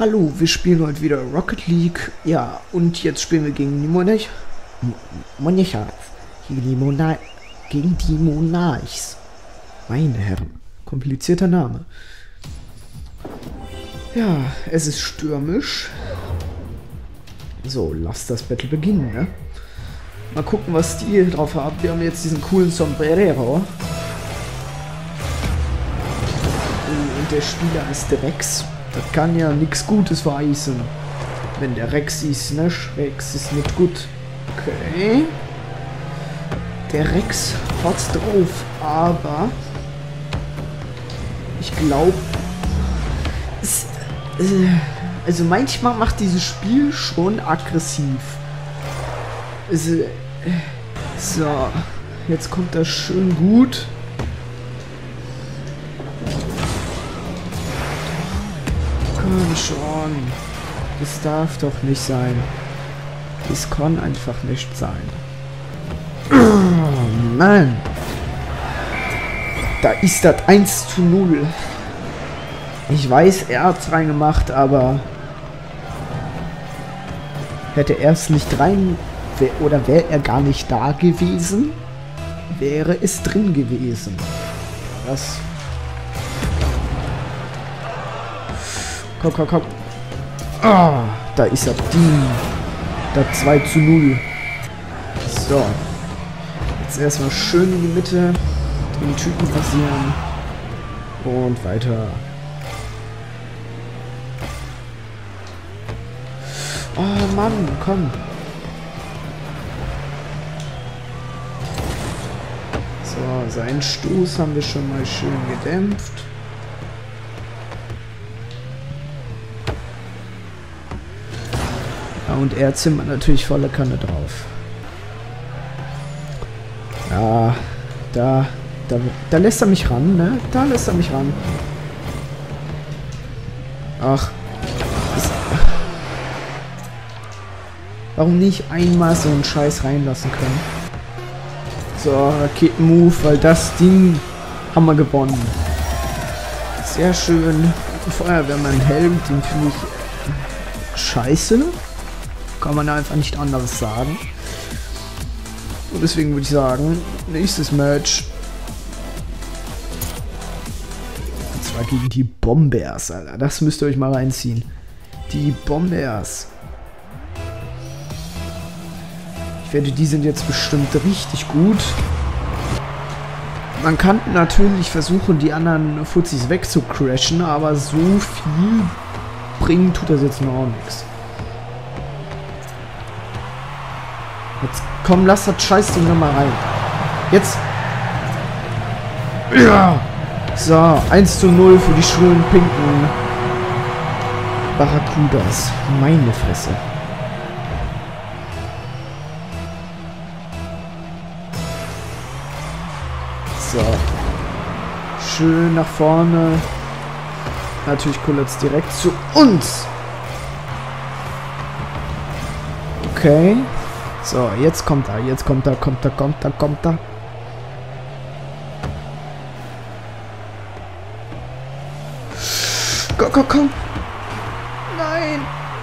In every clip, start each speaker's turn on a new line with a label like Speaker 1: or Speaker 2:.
Speaker 1: Hallo, wir spielen heute wieder Rocket League. Ja, und jetzt spielen wir gegen die Monarchs. Gegen die Monarchs. Meine Herren, komplizierter Name. Ja, es ist stürmisch. So, lass das Battle beginnen, ne? Mal gucken, was die hier drauf haben. Wir haben jetzt diesen coolen Sombrero. Und der Spieler ist Rex. Das kann ja nichts Gutes verheißen. Wenn der Rex ist, ne? Rex ist nicht gut. Okay. Der Rex hat's drauf, aber ich glaube, also manchmal macht dieses Spiel schon aggressiv. So, jetzt kommt das schön gut. Komm schon. Das darf doch nicht sein. Das kann einfach nicht sein. Oh Mann. Da ist das 1:0. Ich weiß, er hat's reingemacht, aber hätte er es nicht rein... Oder wäre er gar nicht da gewesen, wäre es drin gewesen. Was? Komm, komm, komm. Ah, da ist er. Da 2:0. So. Jetzt erstmal schön in die Mitte. Den Typen passieren. Und weiter. Oh Mann, komm. So, seinen Stoß haben wir schon mal schön gedämpft. Ja, und er zimmert natürlich volle Kanne drauf. Ja, da lässt er mich ran, ne? Da lässt er mich ran. Ach. Warum nicht einmal so einen Scheiß reinlassen können? So, Raketenmove, weil das Ding haben wir gewonnen. Sehr schön. Feuerwehrmann-Helm, den finde ich scheiße. Kann man einfach nicht anderes sagen. Und deswegen würde ich sagen, nächstes Match. Und zwar gegen die Bombers, Alter. Das müsst ihr euch mal reinziehen. Die Bombers. Ich wette, die sind jetzt bestimmt richtig gut. Man kann natürlich versuchen, die anderen Fuzis wegzucrashen, aber so viel bringen tut das jetzt noch auch nichts. Jetzt komm, lass das Scheißding nochmal rein. Jetzt. Ja. So, 1:0 für die schönen pinken Barracudas. Meine Fresse. So. Schön nach vorne. Natürlich kullert direkt zu uns. Okay. So, jetzt kommt er. Jetzt kommt er. Kommt er. Komm. Nein.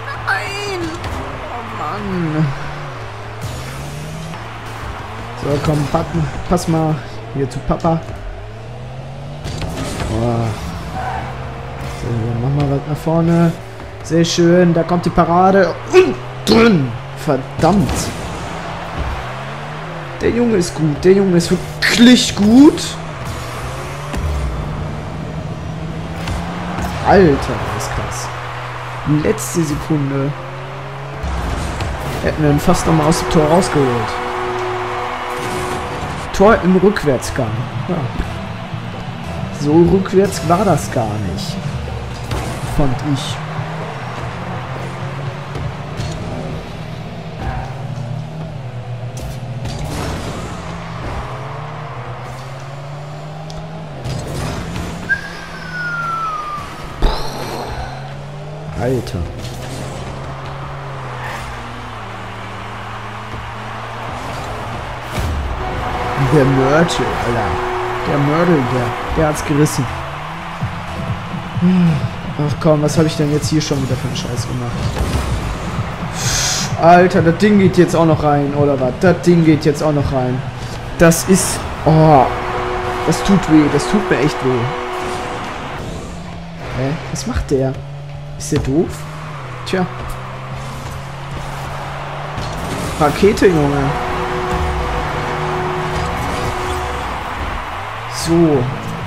Speaker 1: Oh Mann. So, komm, pass mal. Hier zu Papa. Oh. So, mach mal was nach vorne. Sehr schön. Da kommt die Parade. Und drin. Verdammt. Der Junge ist gut. Der Junge ist wirklich gut. Alter, das ist krass. Letzte Sekunde. Hätten wir ihn fast nochmal aus dem Tor rausgeholt. Tor im Rückwärtsgang. Ja. So rückwärts war das gar nicht. Fand ich. Alter. Der Mörtel, Alter. Der Mörtel, der hat's gerissen. Ach komm, was habe ich denn jetzt hier schon wieder für einen Scheiß gemacht? Alter, das Ding geht jetzt auch noch rein, oder was? Das Ding geht jetzt auch noch rein. Das ist... Oh, das tut weh. Das tut mir echt weh. Hä? Was macht der? Ist der doof? Tja. Rakete, Junge. So.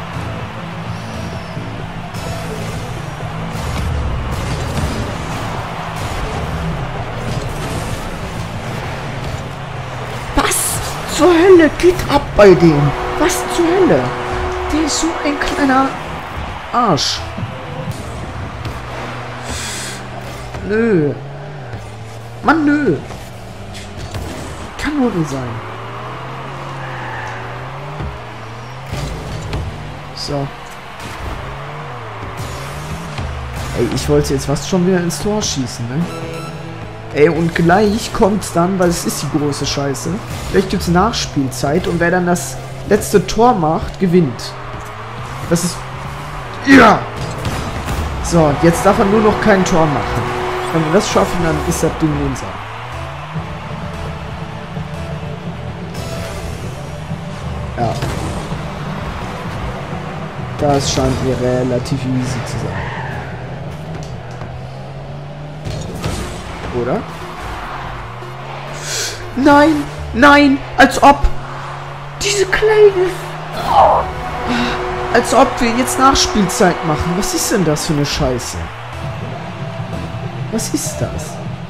Speaker 1: Was zur Hölle geht ab bei dem? Was zur Hölle? Der ist so ein kleiner Arsch. Nö. Mann, nö. Kann wohl nicht sein. So. Ey, ich wollte jetzt fast schon wieder ins Tor schießen, ne? Ey, und gleich kommt's dann, weil es ist die große Scheiße. Gleich gibt's Nachspielzeit und wer dann das letzte Tor macht, gewinnt. Das ist... Ja! So, jetzt darf er nur noch kein Tor machen. Wenn wir das schaffen, dann ist das Ding unser. Ja. Das scheint mir relativ easy zu sein. Oder? Nein! Nein! Als ob! Diese kleine... Oh. Als ob wir jetzt Nachspielzeit machen. Was ist denn das für eine Scheiße? Was ist das?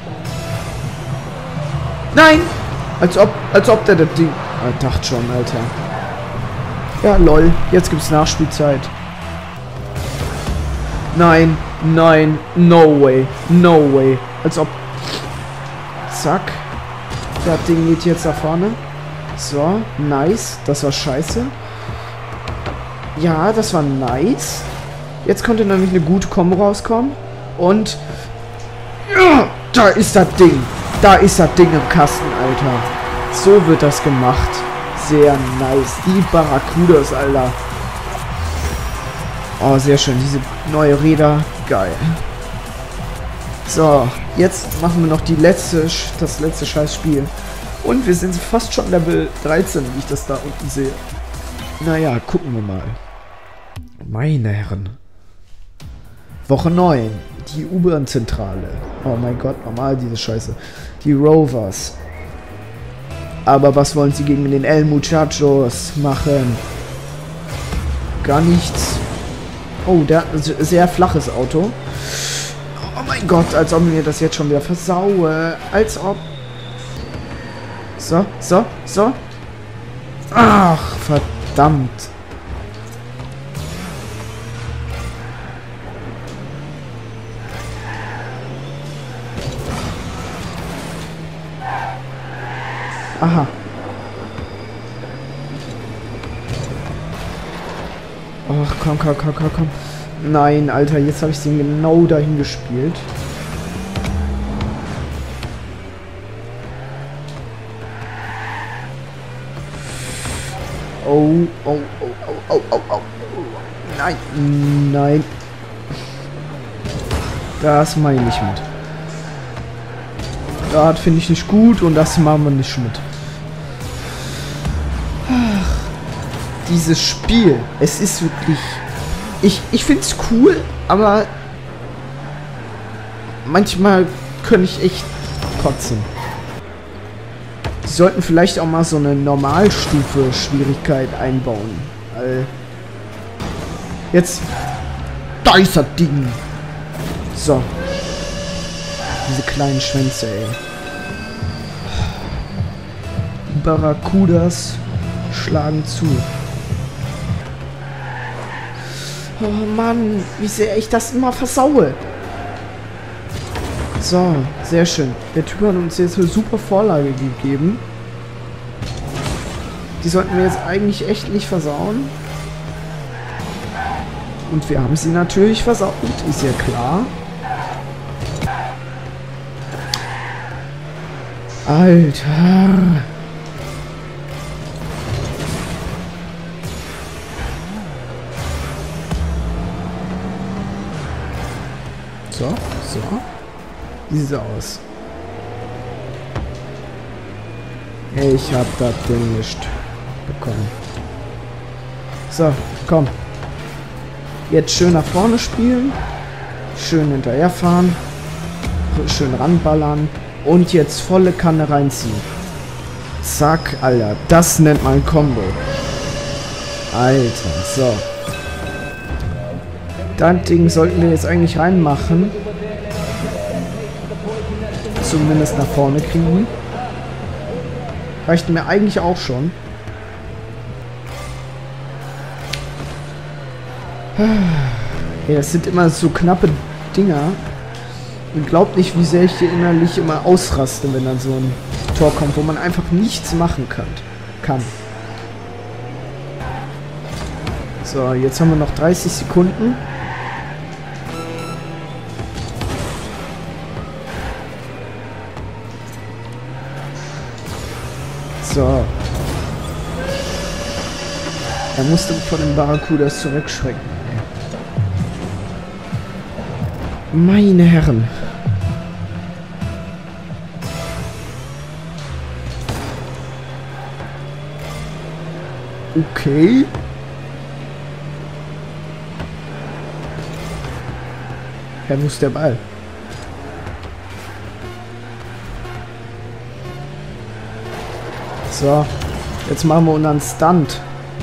Speaker 1: Nein! Als ob der das Ding... Ich dachte schon, Alter. Ja, lol. Jetzt gibt's Nachspielzeit. Nein, nein, no way, no way. Als ob... Zack. Das Ding geht jetzt da vorne. So, nice. Das war scheiße. Ja, das war nice. Jetzt konnte nämlich eine gute Kombo rauskommen. Und... Ja, da ist das Ding. Da ist das Ding im Kasten, Alter. So wird das gemacht. Sehr nice. Die Barracudas, Alter. Oh, sehr schön. Diese neue Räder. Geil. So, jetzt machen wir noch das letzte Scheißspiel. Und wir sind fast schon Level 13, wie ich das da unten sehe. Naja, gucken wir mal. Meine Herren. Woche 9. Die U-Bahn-Zentrale. Oh mein Gott, normal diese Scheiße. Die Rovers. Aber was wollen sie gegen den El Muchachos machen? Gar nichts. Oh, der hat ein sehr flaches Auto. Oh mein Gott, als ob mir das jetzt schon wieder versaue. Als ob... So, so, so. Ach, verdammt. Aha. Ach, komm, komm, komm, komm, komm. Nein, Alter, jetzt habe ich den genau dahin gespielt. Oh, oh, oh, oh, oh, oh, oh. Nein, nein. Das mache ich nicht mit. Das finde ich nicht gut und das machen wir nicht mit. Ach, dieses Spiel, es ist wirklich... Ich finde es cool, aber manchmal könnte ich echt kotzen. Die sollten vielleicht auch mal so eine Normalstufe Schwierigkeit einbauen. Jetzt... Da ist das Ding! So. Diese kleinen Schwänze, ey. Die Barracudas schlagen zu. Oh Mann, wie sehr ich das immer versaue. So, sehr schön. Der Typ hat uns jetzt eine super Vorlage gegeben. Die sollten wir jetzt eigentlich echt nicht versauen. Und wir haben sie natürlich versaut, ist ja klar. Alter. So, so. Wie sieht's aus? Ich hab das Ding nicht bekommen. So, komm. Jetzt schön nach vorne spielen. Schön hinterherfahren. Schön ranballern. Und jetzt volle Kanne reinziehen. Zack, Alter. Das nennt man Combo. Alter, so. Das Ding sollten wir jetzt eigentlich reinmachen. Zumindest nach vorne kriegen. Reicht mir eigentlich auch schon. Hey, das sind immer so knappe Dinger. Und glaubt nicht, wie sehr ich hier innerlich immer ausraste, wenn dann so ein Tor kommt, wo man einfach nichts machen kann. So, jetzt haben wir noch 30 Sekunden. So. Er musste vor den Barracudas zurückschrecken. Meine Herren. Okay. Wo ist der Ball? So. Jetzt machen wir unseren Stunt.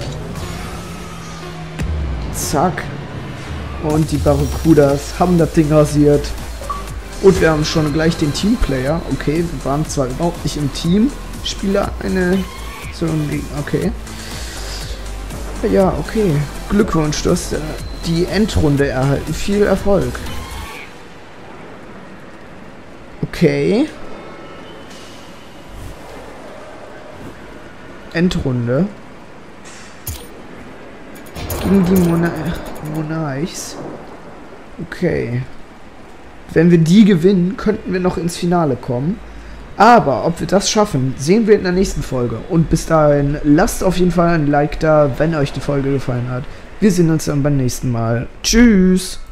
Speaker 1: Zack. Und die Barracudas haben das Ding rasiert. Und wir haben schon gleich den Teamplayer. Okay, wir waren zwar überhaupt nicht im Team. Spieler eine... So, okay. Ja, okay. Glückwunsch, du hast die Endrunde erhalten. Viel Erfolg. Okay. Endrunde. Gegen die Monarchs. Okay. Wenn wir die gewinnen, könnten wir noch ins Finale kommen. Aber ob wir das schaffen, sehen wir in der nächsten Folge. Und bis dahin, lasst auf jeden Fall ein Like da, wenn euch die Folge gefallen hat. Wir sehen uns dann beim nächsten Mal. Tschüss!